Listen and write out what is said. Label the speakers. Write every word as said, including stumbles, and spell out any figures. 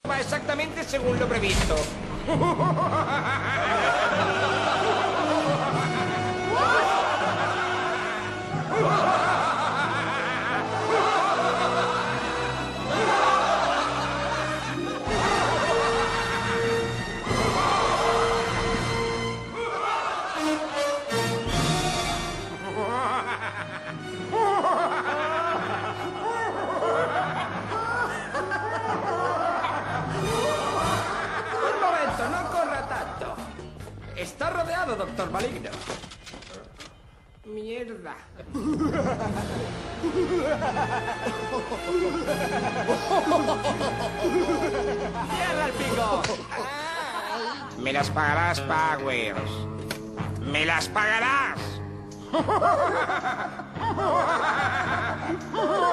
Speaker 1: Va exactamente según lo previsto. Un momento, no corra tanto. Está rodeado, doctor Maligno. Mierda. ¡Cierra el pico! Me las pagarás, Powers. ¡Me las pagarás!